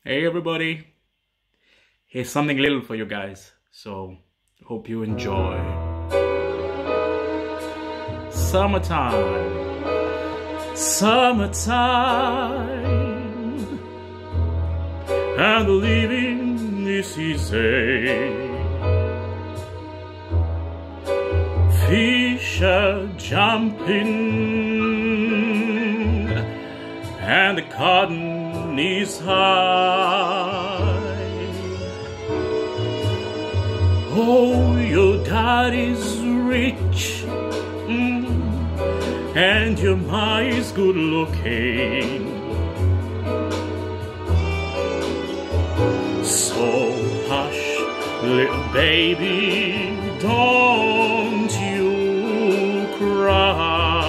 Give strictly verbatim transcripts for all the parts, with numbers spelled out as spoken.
Hey everybody, here's something little for you guys, so hope you enjoy. Summertime, summertime, and the living is easy. Fish are jumping, and the cotton is high. Oh, your daddy's rich, mm, and your ma is good looking. So hush, little baby, don't you cry.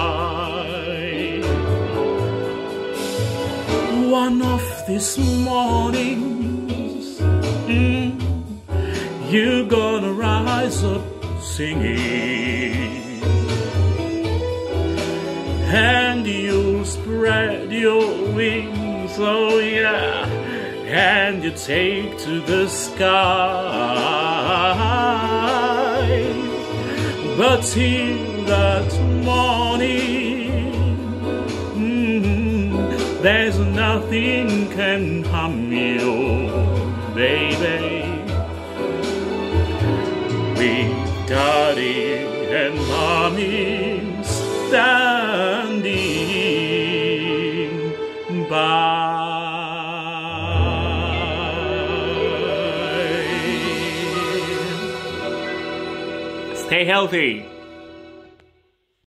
One of these mornings, mm, you're gonna rise up singing, and you'll spread your wings, oh yeah, and you take to the sky. But till that morning, mm, there's nothing can harm you, baby. With daddy and mommy standing by. Stay healthy.